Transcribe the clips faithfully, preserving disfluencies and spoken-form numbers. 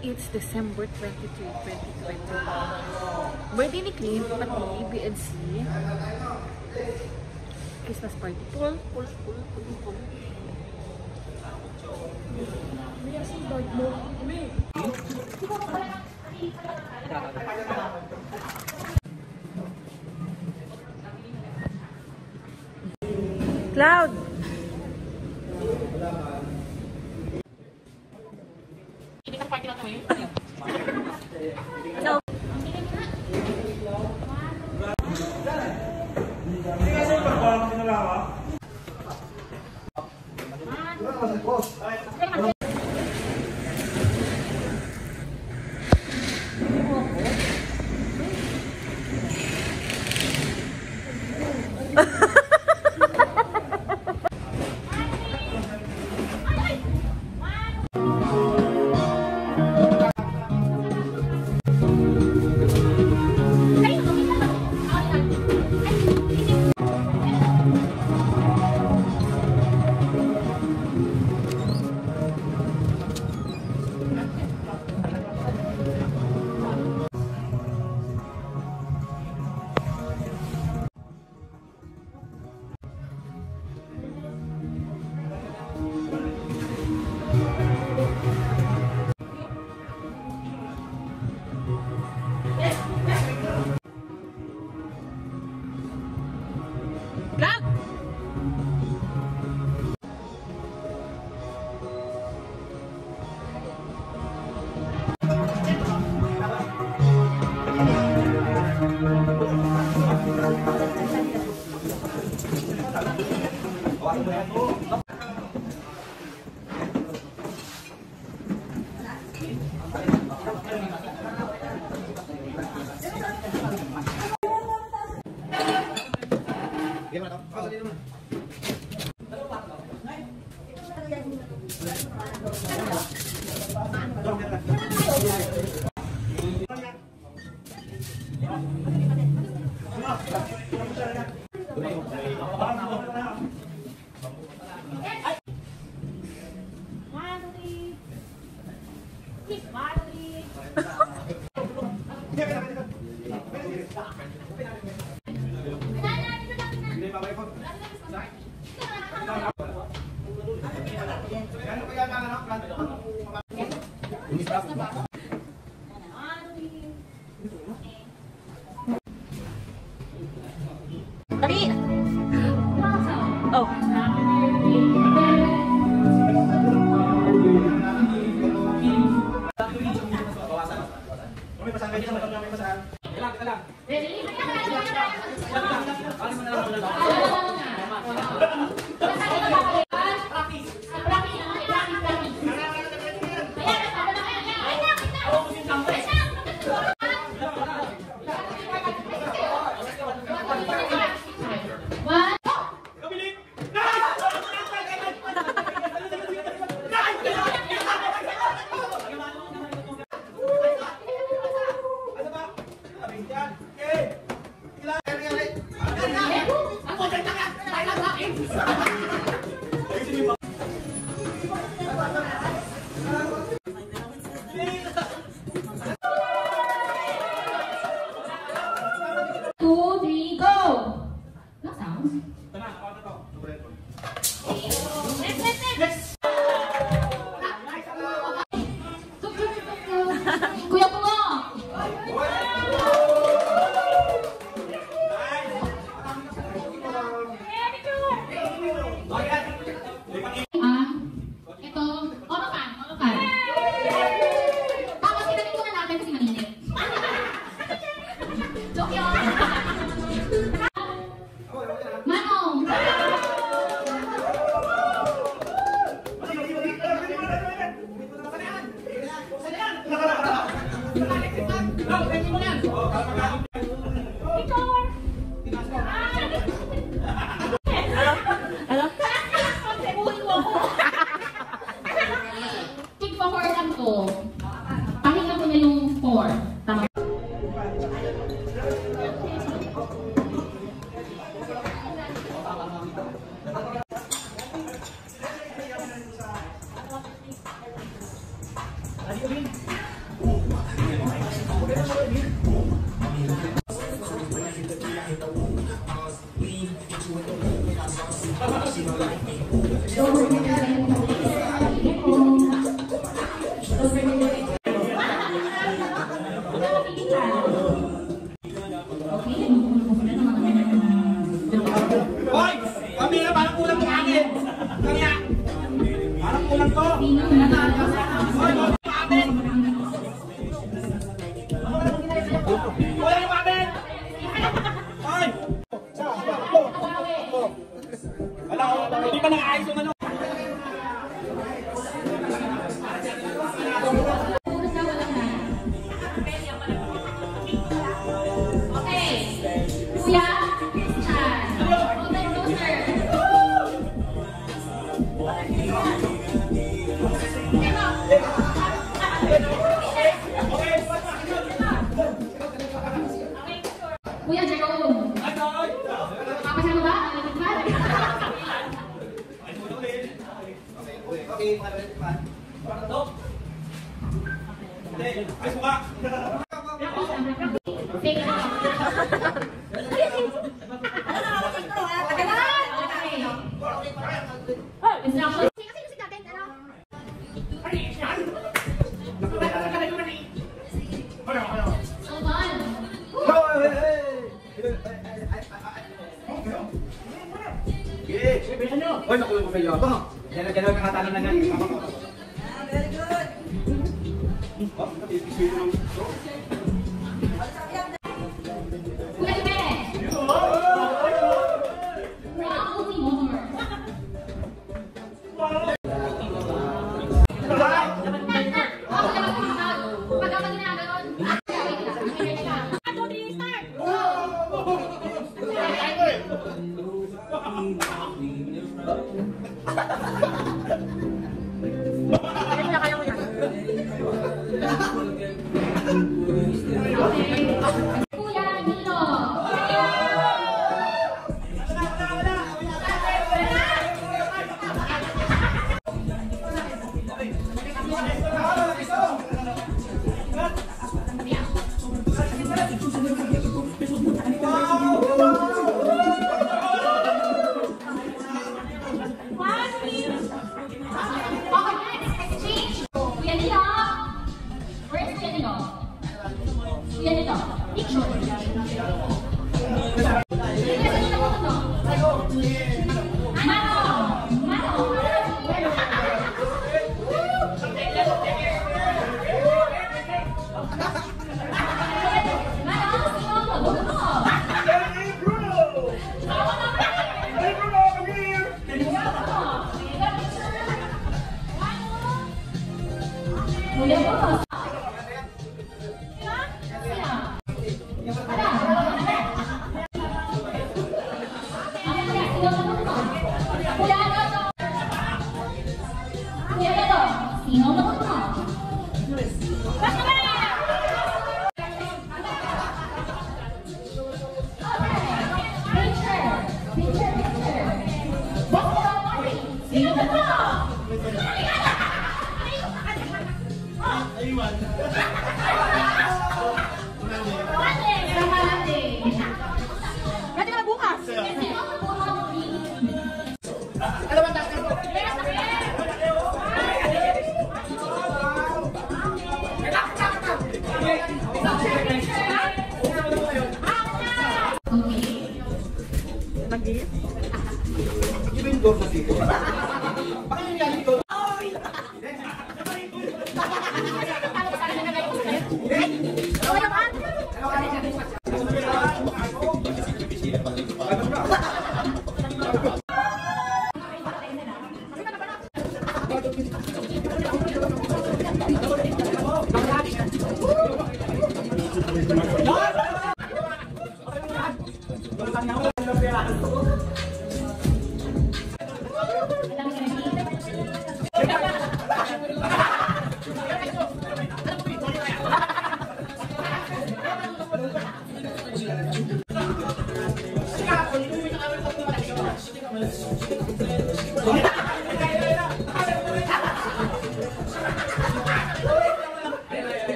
It's December twenty-third, twenty twenty-one. Birthday ni Clint, pati B N C. Christmas party. Pull, pull, pull, pull, pull. May asing bag mo. Cloud! Hindi ka party lang kami. No. Hindi kasi pagbalang sinalawa. Tapi, oh. Two, three, go! No sounds. Next, next, next! Kuya Bungo! Ah, ito, orokan, orokan. Tapos tinanin ko na natin kasi mainit. Joke yun! Manong! Ano? Tig pa four lang to. Pahinga ko na yung four. Tama. Ano yun? Hoy! Kami na parang kulang to amin! Kaya! Parang kulang to! Hoy! Amin! Kulang yung amin! Hoy! Wala ko, hindi pa nakaayos yung ano. Kuya, Chan. Open closer. Kuya Jerome. Kapasya mo ba? Ayos mo ka! Take it off. Instruction. Hold on. Hoy, nakulong ko kayo. Yan ang gano'n kakatanong na nga. Very good. Kuya Ibe. Probably more. Kuya Nino. Change. Kuya Nino. Where's Kuya Nino? Kuya Nino. Picture. Kuya Boss.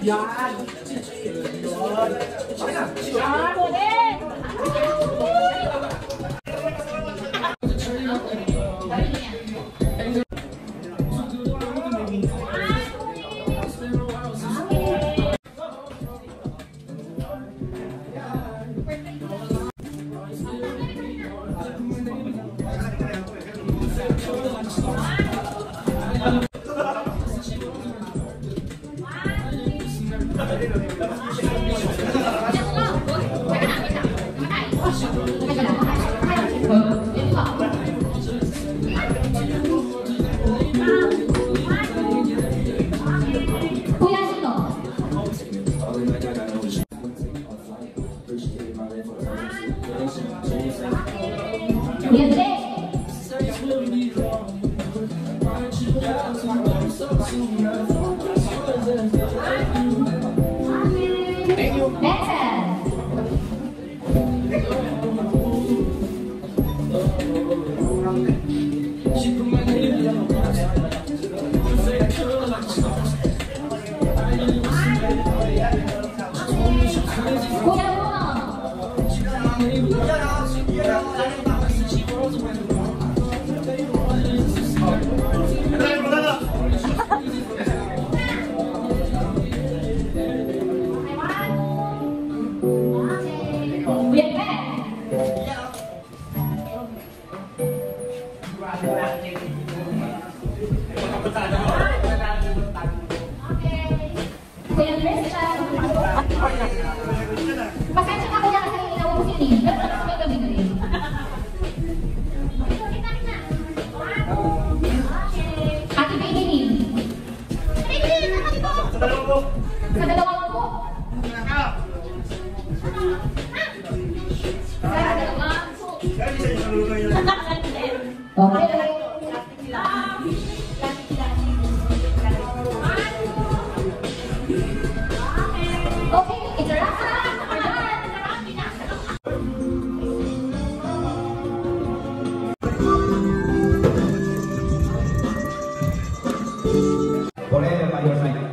Yan. Yun. Okay na. Ah, ulit! Thank you. Pasensya na kuya kasi inawa ko si Tim. Pero mas magabi na rin. Ate Baby Tim. Baby Tim, naman ito. Sa dalawa po. Sa dalawa po. Sa dalawa po. Okay. Okay, it's a wrap. Forever by your side.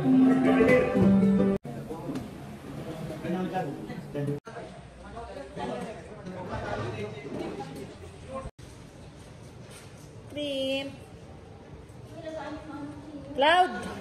Cream. Cloud.